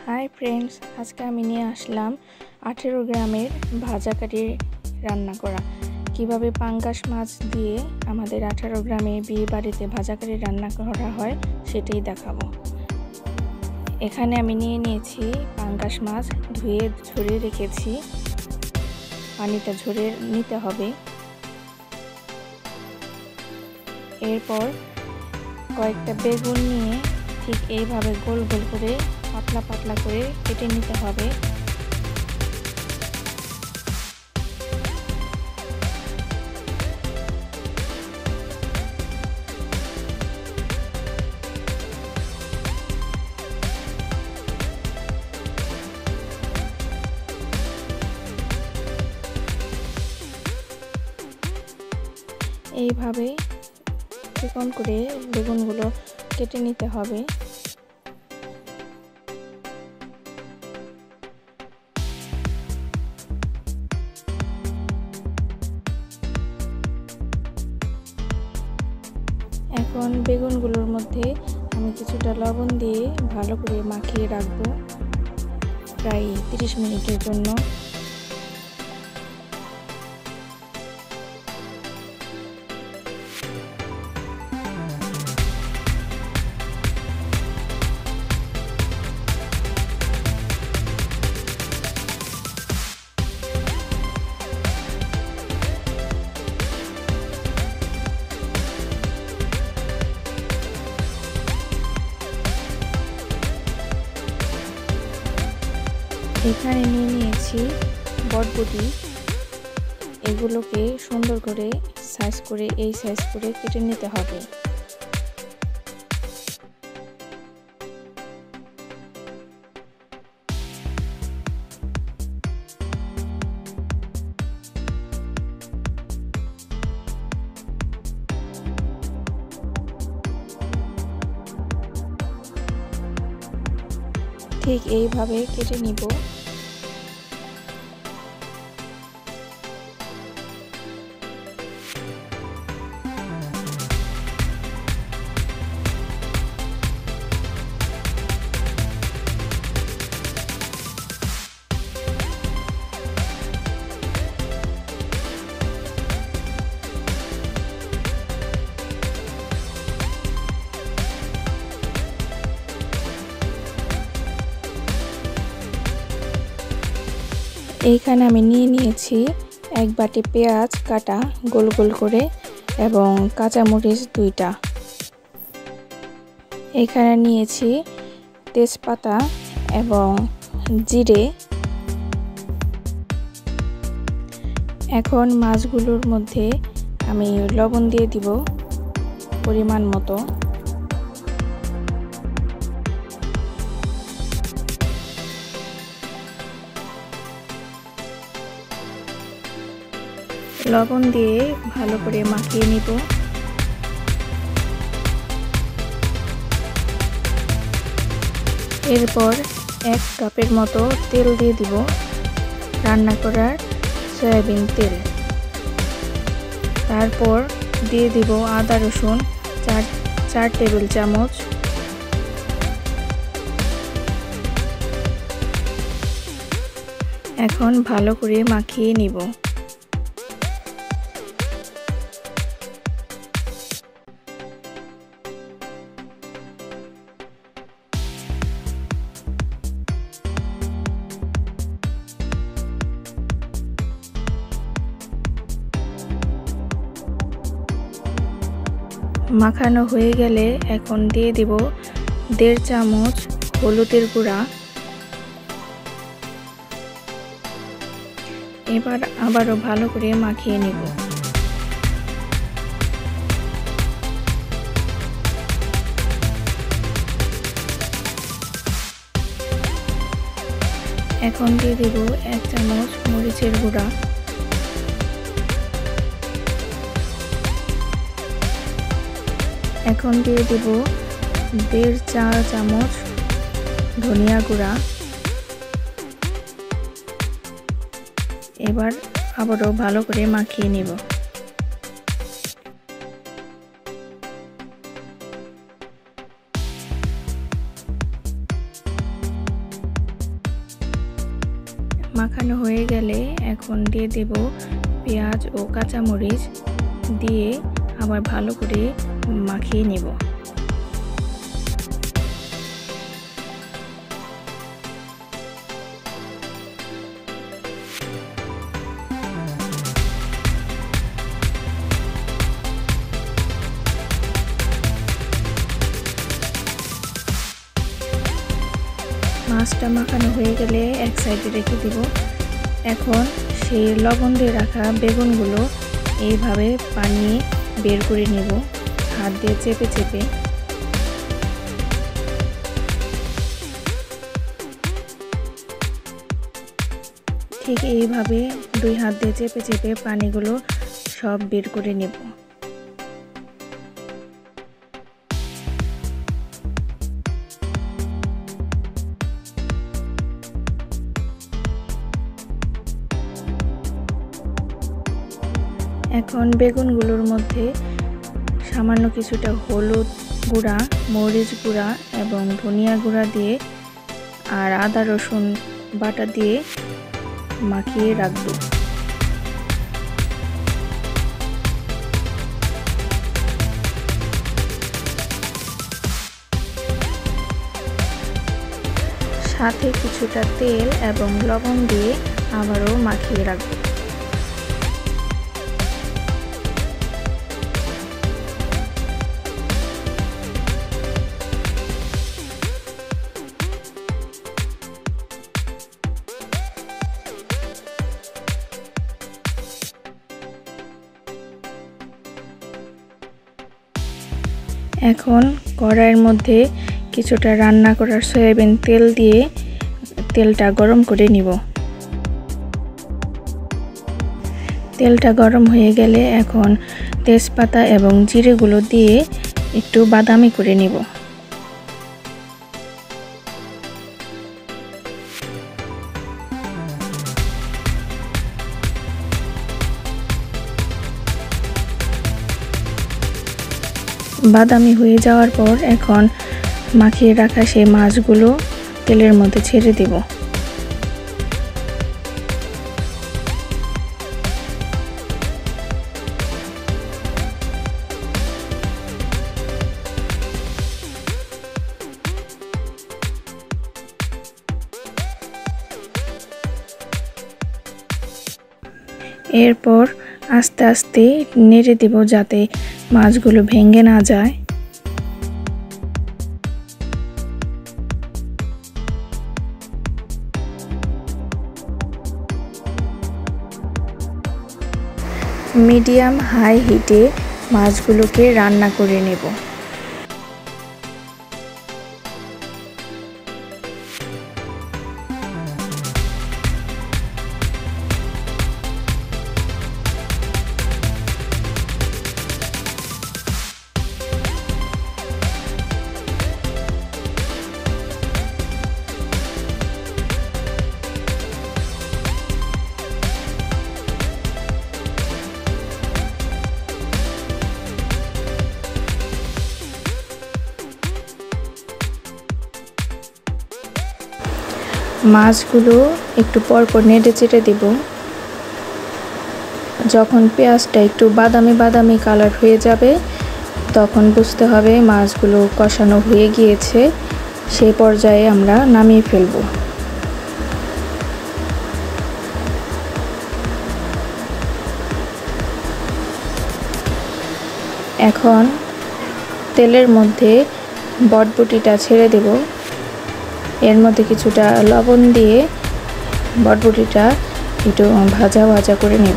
Hi friends, आज के आमी निये आसलाम 18 ग्रामेर भाजाकारि रान्ना करा किभाबे पांगास माछ दिए आमादेर 18 ग्रामे बिये बाड़ीते भाजाकारि रान्ना करा हय सेटाई देखाबो। एखाने आमी निये नियेछि पांगास माछ धुए झरिये रेखेछि, पानिटा झरिये निते हबे। एरपर कयेकटा बेगुन निये ठीक এইভাবে গোল গোল করে পাতলা পাতলা করে কেটে নিতে হবে। এইভাবে চিকন করে বেগুনগুলো কেটে নিতে হবে। এখন বেগুনগুলোর মধ্যে আমি কিছুটা লবণ দিয়ে ভালো করে মাখিয়ে রাখবো প্রায় 30 মিনিটের জন্য। এখানে নিয়ে নিয়েছি বটবটি, এগুলোকে সুন্দর করে সাইজ করে এই সাইজ করে কেটে নিতে হবে। ঠিক এইভাবে কেটে নিব। এইখানে আমি নিয়ে নিয়েছি এক বাটি পেঁয়াজ কাটা গোল গোল করে এবং কাঁচামরিচ 2টা। এখানে নিয়েছি তেজপাতা এবং জিরে। এখন মাছগুলোর মধ্যে আমি লবণ দিয়ে দিব পরিমাণ মতো। লবণ দিয়ে ভালো করে মাখিয়ে নিব। এরপর 1 কাপের মতো তেল দিয়ে দিব, রান্না করার সয়াবিন তেল। তারপর দিয়ে দিব আদা রসুন 4 টেবিল চামচ। এখন ভালো করে মাখিয়ে নিব। মাখানো হয়ে গেলে এখন দিয়ে দিব 1.5 চামচ হলুদের গুঁড়া। এবার আবারও ভালো করে মাখিয়ে নিব। এখন দিয়ে দিব 1 চামচ মরিচের গুঁড়া। এখন দিয়ে দেব 1.5 চা চামচ ধনিয়া গুঁড়া। এবার আবারও ভালো করে মাখিয়ে নেব। মাখানো হয়ে গেলে এখন দিয়ে দেব পেঁয়াজ ও কাঁচামরিচ, দিয়ে আবার ভালো করে মাখিয়ে নেব। মাছটা মাখানো হয়ে গেলে এক সাইডে রেখে দেব। এখন সেই লবণ দিয়ে রাখা বেগুনগুলো এইভাবে পানি বের করে নেব হাত দিয়ে চেপে চেপে। ঠিক এইভাবে 2 হাত দিয়ে চেপে চেপে পানিগুলো সব বের করে নেব। এখন বেগুনগুলোর মধ্যে সামান্য কিছুটা হলুদ গুঁড়া, মরিচ গুঁড়া এবং ধনিয়া গুঁড়া দিয়ে আর আদা রসুন বাটা দিয়ে মাখিয়ে রাখব। সাথে কিছুটা তেল এবং লবণ দিয়ে আবারও মাখিয়ে রাখব। এখন কড়াইয়ের মধ্যে কিছুটা রান্না করার সয়াবিন তেল দিয়ে তেলটা গরম করে নিব। তেলটা গরম হয়ে গেলে এখন তেজপাতা এবং জিরেগুলো দিয়ে একটু বাদামি করে নিব। বাদামি হয়ে যাওয়ার পর এখন মাখিয়ে রাখা সেই মাছগুলো তেলের মধ্যে ছেড়ে দেব। এরপর আস্তে আস্তে নেড়ে দেব যাতে মাছগুলো ভেঙে না যায়। মিডিয়াম হাই হিটে মাছগুলোকে রান্না করে নেব। মাছগুলো একটু পর পর নেড়ে চেড়ে দেব। যখন পেঁয়াজটা একটু বাদামি বাদামি কালার হয়ে যাবে তখন বুঝতে হবে মাছগুলো কষানো হয়ে গিয়েছে। সেই পর্যায়ে আমরা নামিয়ে ফেলব। এখন তেলের মধ্যে বটবটিটা ছেড়ে দেব। এর মধ্যে কিছুটা লবণ দিয়ে বটবটিটা একটু ভাজা ভাজা করে নেব।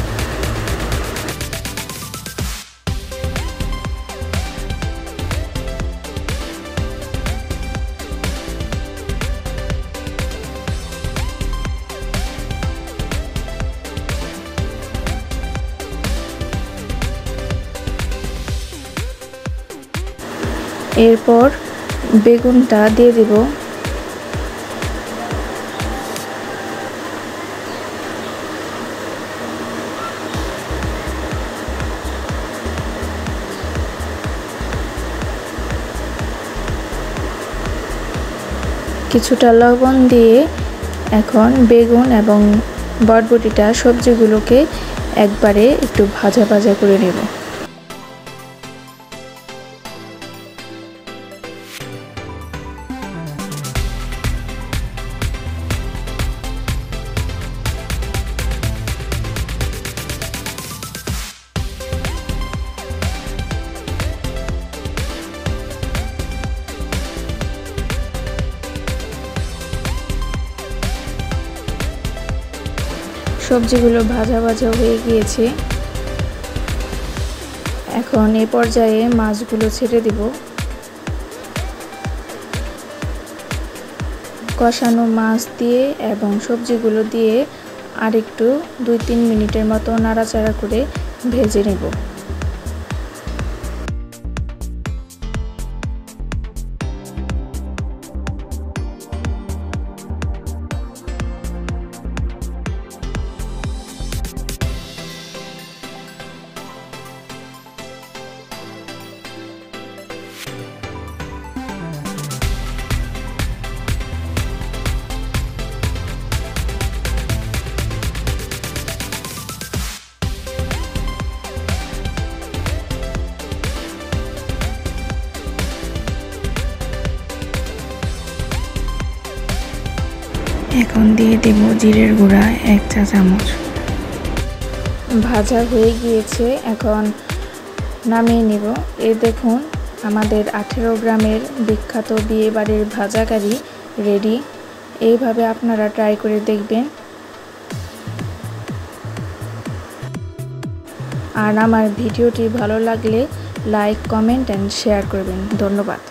এরপর বেগুনটা দিয়ে দেব। কিছুটা লবণ দিয়ে এখন বেগুন এবং বরবটিটা সবজিগুলোকে একবারে একটু ভাজা ভাজা করে নেব। সবজিগুলো ভাজা ভাজা হয়ে গিয়েছে। এখন এই পর্যায়ে মাছগুলো ছেড়ে দিব। কষানো মাছ দিয়ে এবং সবজিগুলো দিয়ে আরেকটু 2-3 মিনিটের মতো নাড়াচাড়া করে ভেজে নেব। এখন দিয়ে দেব জিরের গুঁড়া 1 চা চামচ। ভাজা হয়ে গিয়েছে, এখন নামিয়ে নিব। এই দেখুন আমাদের 18 গ্রামের বিখ্যাত বিয়ে বাড়ির ভাজাকারি রেডি। এইভাবে আপনারা ট্রাই করে দেখবেন। আর আমার ভিডিওটি ভালো লাগলে লাইক, কমেন্ট এন্ড শেয়ার করবেন। ধন্যবাদ।